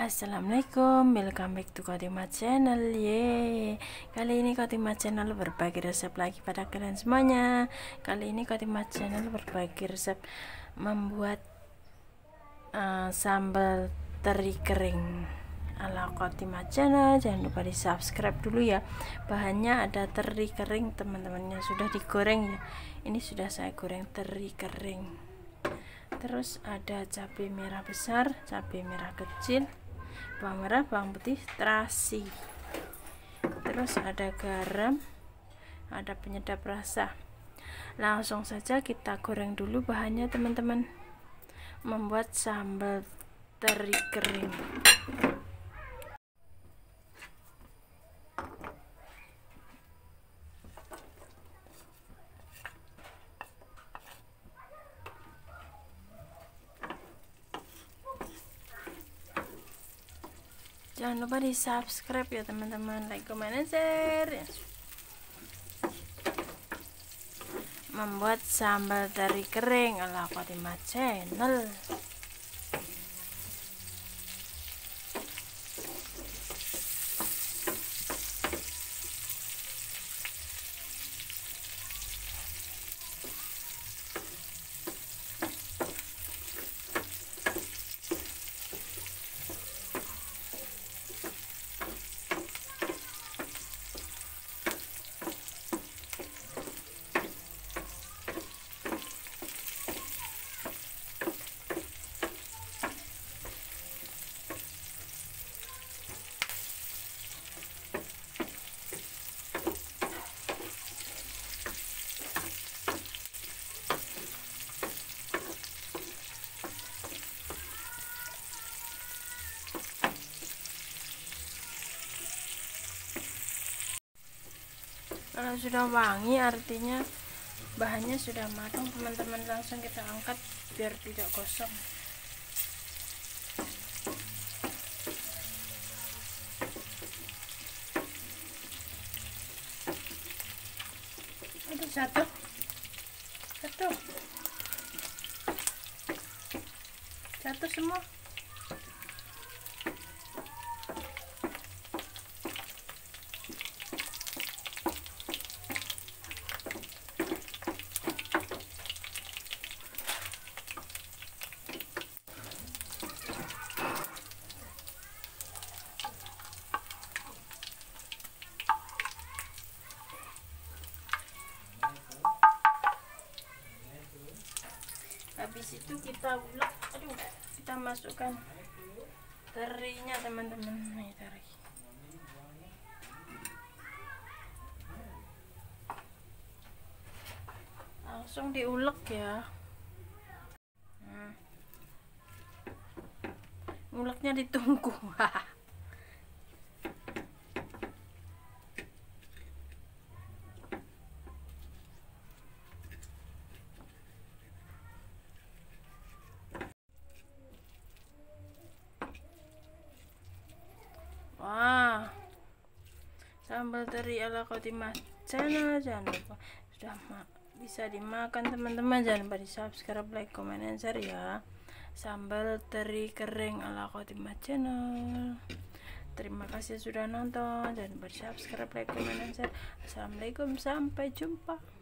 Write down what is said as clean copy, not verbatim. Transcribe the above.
Assalamualaikum, welcome back to Khotimah Channel. Kali ini Khotimah Channel berbagi resep lagi pada kalian semuanya. Kali ini Khotimah Channel berbagi resep membuat sambal teri kering ala Khotimah Channel. Jangan lupa di subscribe dulu ya. Bahannya ada teri kering teman-temannya, sudah digoreng ya. Ini sudah saya goreng teri kering. Terus ada cabai merah besar, cabai merah kecil, bawang merah, bawang putih, terasi. Terus ada garam, ada penyedap rasa. Langsung saja kita goreng dulu bahannya teman-teman. Membuat sambal teri kering. Jangan lupa di subscribe ya teman-teman, like, comment, dan share ya. Membuat sambal teri kering ala Khotimah Channel. Kalau sudah wangi artinya bahannya sudah matang teman-teman, langsung kita angkat biar tidak gosong. Itu satu semua. Habis itu kita ulek, kita masukkan terinya teman-teman. Nih teri, langsung diulek ya. Nguleknya ditunggu. Wah, sambal teri ala Khotimah Channel. Jangan lupa, sudah bisa dimakan teman-teman. Jangan lupa di subscribe, like, comment, dan share ya. Sambal teri kering ala Khotimah Channel. Terima kasih sudah nonton. Jangan lupa di subscribe, like, comment, dan share. Assalamualaikum, sampai jumpa.